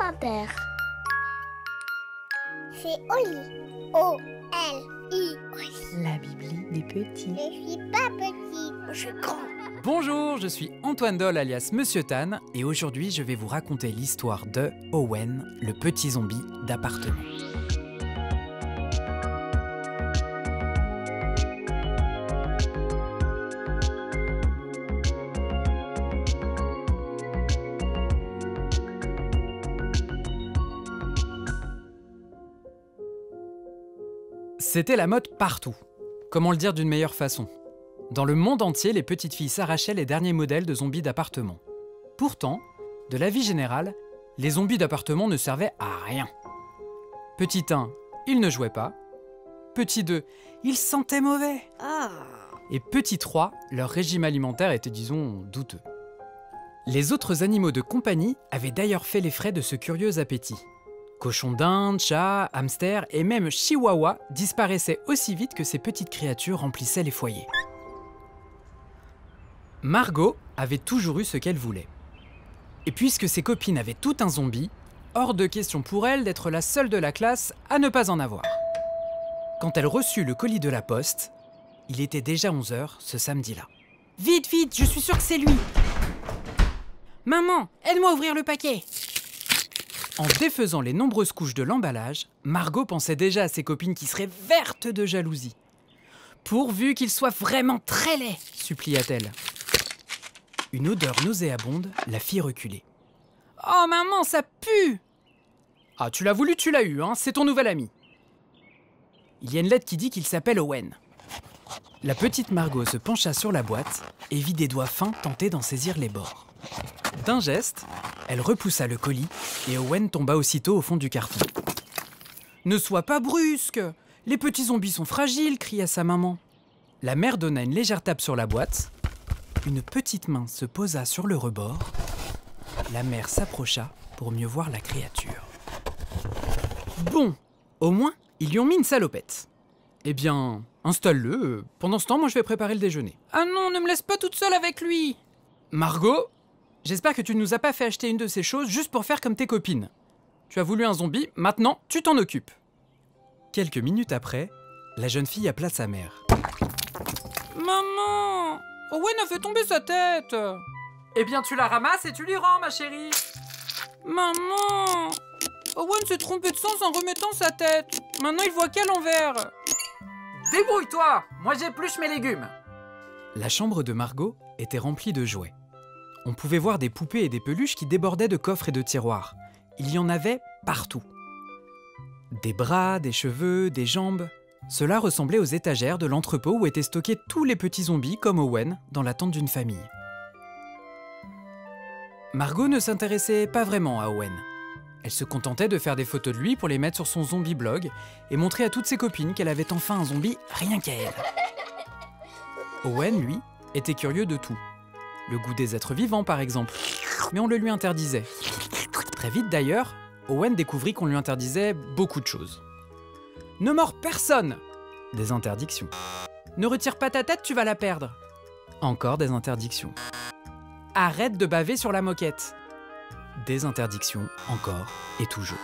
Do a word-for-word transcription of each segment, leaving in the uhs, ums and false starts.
inventaire. C'est Oli. O L I. La Bibli des petits. Je suis pas petit, je suis grand. Bonjour, je suis Antoine Doll alias Monsieur Tan et aujourd'hui je vais vous raconter l'histoire de Owen, le petit zombie d'appartement. C'était la mode partout. Comment le dire d'une meilleure façon ? Dans le monde entier, les petites filles s'arrachaient les derniers modèles de zombies d'appartement. Pourtant, de l'avis général, les zombies d'appartement ne servaient à rien. Petit un, ils ne jouaient pas. Petit deux, ils sentaient mauvais. Ah. Et petit trois, leur régime alimentaire était, disons, douteux. Les autres animaux de compagnie avaient d'ailleurs fait les frais de ce curieux appétit. Cochons d'Inde, chats, hamsters et même chihuahuas disparaissaient aussi vite que ces petites créatures remplissaient les foyers. Margot avait toujours eu ce qu'elle voulait. Et puisque ses copines avaient tout un zombie, hors de question pour elle d'être la seule de la classe à ne pas en avoir. Quand elle reçut le colis de la poste, il était déjà onze heures ce samedi-là. « Vite, vite, je suis sûre que c'est lui !»« Maman, aide-moi à ouvrir le paquet !» En défaisant les nombreuses couches de l'emballage, Margot pensait déjà à ses copines qui seraient vertes de jalousie. « Pourvu qu'il soit vraiment très laid !» supplia-t-elle. Une odeur nauséabonde la fit reculer. « Oh maman, ça pue !»« Ah, tu l'as voulu, tu l'as eu, hein, c'est ton nouvel ami. » Il y a une lettre qui dit qu'il s'appelle Owen. La petite Margot se pencha sur la boîte et vit des doigts fins tenter d'en saisir les bords. D'un geste, elle repoussa le colis et Owen tomba aussitôt au fond du carton. « Ne sois pas brusque! Les petits zombies sont fragiles !» cria sa maman. La mère donna une légère tape sur la boîte. Une petite main se posa sur le rebord. La mère s'approcha pour mieux voir la créature. Bon, au moins, ils lui ont mis une salopette. Eh bien, installe-le. Pendant ce temps, moi je vais préparer le déjeuner. Ah non, ne me laisse pas toute seule avec lui! Margot, j'espère que tu ne nous as pas fait acheter une de ces choses juste pour faire comme tes copines. Tu as voulu un zombie, maintenant tu t'en occupes. Quelques minutes après, la jeune fille appela sa mère. Maman! Owen a fait tomber sa tête! Eh bien tu la ramasses et tu lui rends, ma chérie! Maman! Owen s'est trompé de sens en remettant sa tête. Maintenant il voit qu'à l'envers. Débrouille-toi! Moi j'épluche mes légumes! La chambre de Margot était remplie de jouets. On pouvait voir des poupées et des peluches qui débordaient de coffres et de tiroirs. Il y en avait partout. Des bras, des cheveux, des jambes. Cela ressemblait aux étagères de l'entrepôt où étaient stockés tous les petits zombies comme Owen dans l'attente d'une famille. Margot ne s'intéressait pas vraiment à Owen. Elle se contentait de faire des photos de lui pour les mettre sur son zombie blog et montrer à toutes ses copines qu'elle avait enfin un zombie rien qu'à elle. Owen, lui, était curieux de tout. Le goût des êtres vivants, par exemple. Mais on le lui interdisait. Très vite, d'ailleurs, Owen découvrit qu'on lui interdisait beaucoup de choses. Ne mords personne! Des interdictions. Ne retire pas ta tête, tu vas la perdre. Encore des interdictions. Arrête de baver sur la moquette. Des interdictions, encore et toujours.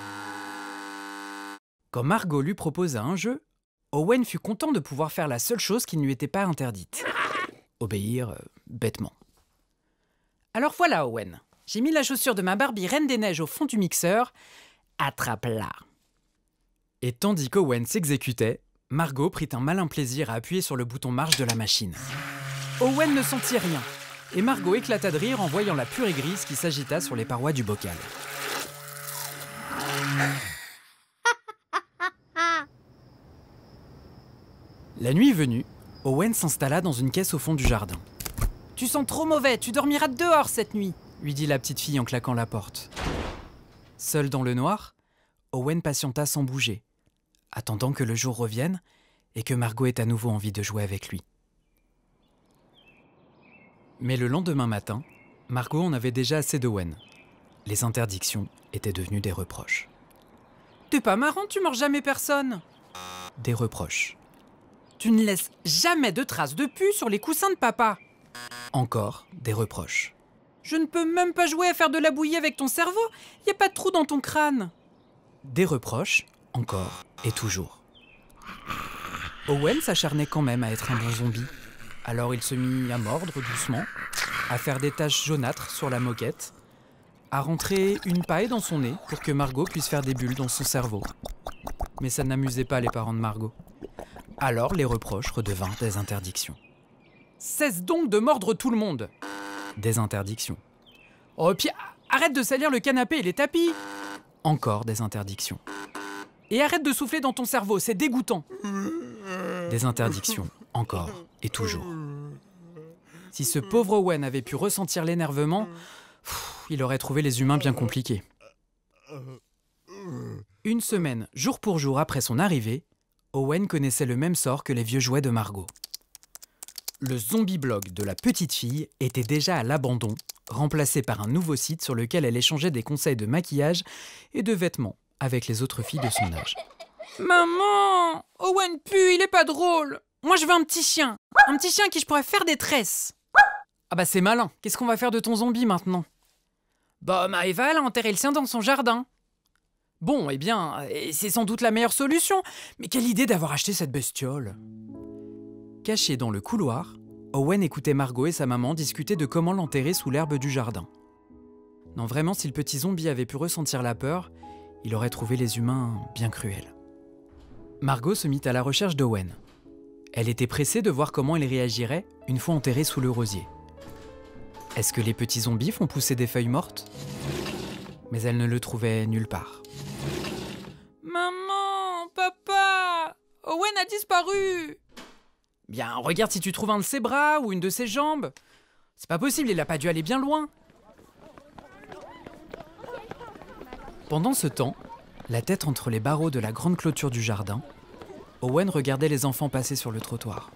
Quand Margot lui proposa un jeu, Owen fut content de pouvoir faire la seule chose qui ne lui était pas interdite. Obéir euh, bêtement. Alors voilà, Owen. J'ai mis la chaussure de ma Barbie Reine des Neiges au fond du mixeur. Attrape-la. Et tandis qu'Owen s'exécutait, Margot prit un malin plaisir à appuyer sur le bouton marche de la machine. Owen ne sentit rien, et Margot éclata de rire en voyant la purée grise qui s'agita sur les parois du bocal. La nuit venue, Owen s'installa dans une caisse au fond du jardin. « Tu sens trop mauvais, tu dormiras dehors cette nuit !» lui dit la petite fille en claquant la porte. Seul dans le noir, Owen patienta sans bouger, attendant que le jour revienne et que Margot ait à nouveau envie de jouer avec lui. Mais le lendemain matin, Margot en avait déjà assez d'Owen. Les interdictions étaient devenues des reproches. « T'es pas marrant, tu mords jamais personne !» Des reproches. « Tu ne laisses jamais de traces de pu sur les coussins de papa !» Encore des reproches. Je ne peux même pas jouer à faire de la bouillie avec ton cerveau. Y a pas de trou dans ton crâne. Des reproches, encore et toujours. Owen s'acharnait quand même à être un bon zombie. Alors il se mit à mordre doucement, à faire des taches jaunâtres sur la moquette, à rentrer une paille dans son nez pour que Margot puisse faire des bulles dans son cerveau. Mais ça n'amusait pas les parents de Margot. Alors les reproches redevinrent des interdictions. Cesse donc de mordre tout le monde. Des interdictions. Oh, puis arrête de salir le canapé et les tapis. Encore des interdictions. Et arrête de souffler dans ton cerveau, c'est dégoûtant. Des interdictions, encore et toujours. Si ce pauvre Owen avait pu ressentir l'énervement, pff, il aurait trouvé les humains bien compliqués. Une semaine, jour pour jour après son arrivée, Owen connaissait le même sort que les vieux jouets de Margot. Le zombie blog de la petite fille était déjà à l'abandon, remplacé par un nouveau site sur lequel elle échangeait des conseils de maquillage et de vêtements avec les autres filles de son âge. Maman, Owen pue, il est pas drôle. Moi je veux un petit chien, un petit chien qui je pourrais faire des tresses. Ah bah c'est malin, qu'est-ce qu'on va faire de ton zombie maintenant? Bah Maëva, elle a enterré le sien dans son jardin. Bon, eh bien, c'est sans doute la meilleure solution, mais quelle idée d'avoir acheté cette bestiole. Caché dans le couloir, Owen écoutait Margot et sa maman discuter de comment l'enterrer sous l'herbe du jardin. Non, vraiment, si le petit zombie avait pu ressentir la peur, il aurait trouvé les humains bien cruels. Margot se mit à la recherche d'Owen. Elle était pressée de voir comment il réagirait une fois enterré sous le rosier. Est-ce que les petits zombies font pousser des feuilles mortes? Mais elle ne le trouvait nulle part. Maman, papa, Owen a disparu. Bien, regarde si tu trouves un de ses bras ou une de ses jambes. C'est pas possible, il a pas dû aller bien loin. Pendant ce temps, la tête entre les barreaux de la grande clôture du jardin, Owen regardait les enfants passer sur le trottoir.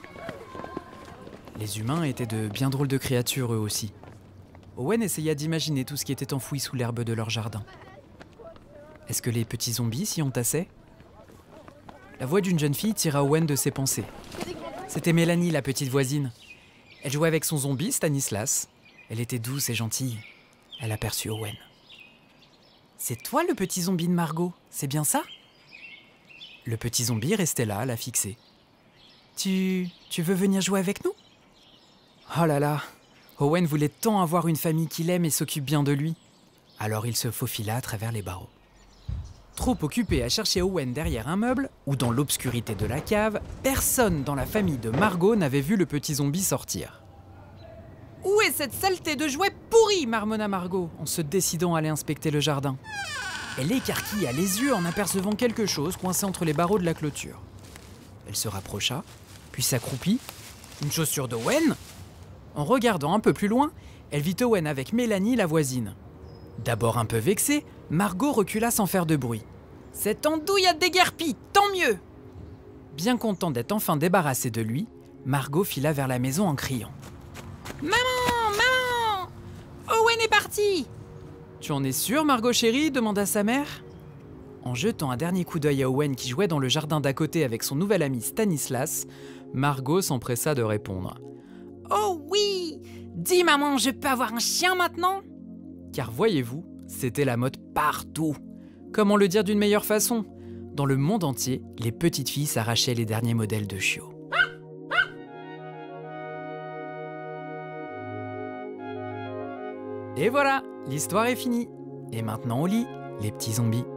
Les humains étaient de bien drôles de créatures eux aussi. Owen essaya d'imaginer tout ce qui était enfoui sous l'herbe de leur jardin. Est-ce que les petits zombies s'y entassaient? La voix d'une jeune fille tira Owen de ses pensées. C'était Mélanie, la petite voisine. Elle jouait avec son zombie, Stanislas. Elle était douce et gentille. Elle aperçut Owen. « C'est toi le petit zombie de Margot, c'est bien ça ?» Le petit zombie restait là, à la fixer. « Tu... tu veux venir jouer avec nous ?» Oh là là, Owen voulait tant avoir une famille qu'il aime et s'occupe bien de lui. Alors il se faufila à travers les barreaux. Trop occupé à chercher Owen derrière un meuble ou dans l'obscurité de la cave, personne dans la famille de Margot n'avait vu le petit zombie sortir. « Où est cette saleté de jouet pourri ?» marmonna Margot en se décidant à aller inspecter le jardin. Elle écarquilla les yeux en apercevant quelque chose coincé entre les barreaux de la clôture. Elle se rapprocha, puis s'accroupit. Une chaussure d'Owen ? En regardant un peu plus loin, elle vit Owen avec Mélanie, la voisine. D'abord un peu vexée, Margot recula sans faire de bruit. « Cette andouille a déguerpi, tant mieux !» Bien content d'être enfin débarrassée de lui, Margot fila vers la maison en criant. « Maman, maman, Owen est parti !»« Tu en es sûre, Margot chérie ?» demanda sa mère. En jetant un dernier coup d'œil à Owen qui jouait dans le jardin d'à côté avec son nouvel ami Stanislas, Margot s'empressa de répondre. « Oh oui ! Dis maman, je peux avoir un chien maintenant ?» Car voyez-vous, c'était la mode partout. Comment le dire d'une meilleure façon? Dans le monde entier, les petites filles s'arrachaient les derniers modèles de chiots. Et voilà, l'histoire est finie. Et maintenant au lit, les petits zombies.